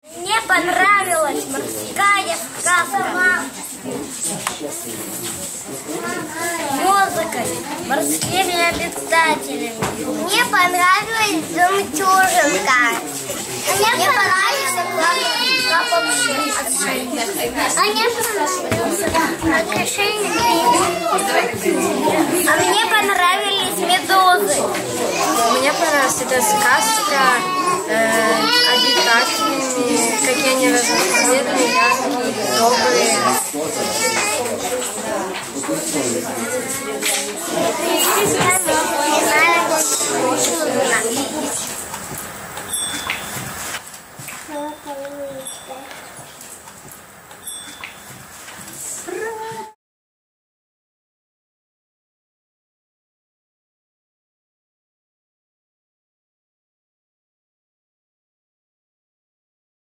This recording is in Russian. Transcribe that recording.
Мне понравилась морская сказка. Музыкой, морскими обитателями. Мне понравилась жемчужинка. Мне понравилась а мне понравились медузы. Мне понравилась эта сказка